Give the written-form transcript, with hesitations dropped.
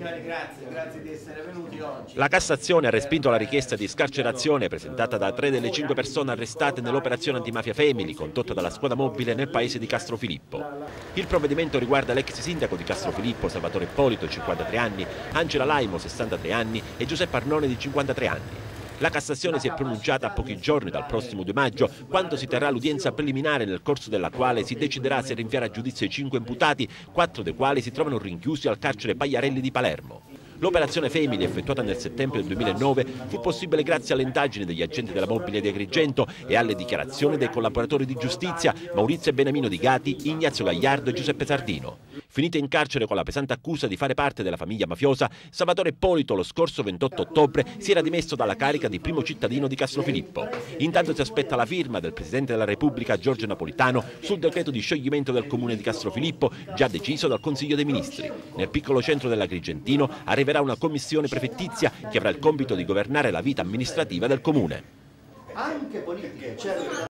Signori, grazie di essere venuti oggi. La Cassazione ha respinto la richiesta di scarcerazione presentata da 3 delle 5 persone arrestate nell'operazione antimafia Family condotta dalla squadra mobile nel paese di Castrofilippo. Il provvedimento riguarda l'ex sindaco di Castrofilippo, Salvatore Ippolito, 53 anni, Angela Laimo, 63 anni e Giuseppe Arnone, di 53 anni. La Cassazione si è pronunciata a pochi giorni dal prossimo 2 maggio, quando si terrà l'udienza preliminare nel corso della quale si deciderà se rinviare a giudizio i 5 imputati, 4 dei quali si trovano rinchiusi al carcere Pagliarelli di Palermo. L'operazione Family, effettuata nel settembre del 2009, fu possibile grazie alle indagini degli agenti della mobile di Agrigento e alle dichiarazioni dei collaboratori di giustizia Maurizio e Beniamino Di Gati, Ignazio Gagliardo e Giuseppe Sardino. Finito in carcere con la pesante accusa di fare parte della famiglia mafiosa, Salvatore Ippolito lo scorso 28 ottobre si era dimesso dalla carica di primo cittadino di Castrofilippo. Intanto si aspetta la firma del Presidente della Repubblica Giorgio Napolitano sul decreto di scioglimento del comune di Castrofilippo, già deciso dal Consiglio dei Ministri. Nel piccolo centro dell'Agrigentino arriverà una commissione prefettizia che avrà il compito di governare la vita amministrativa del comune. Anche politiche, certo.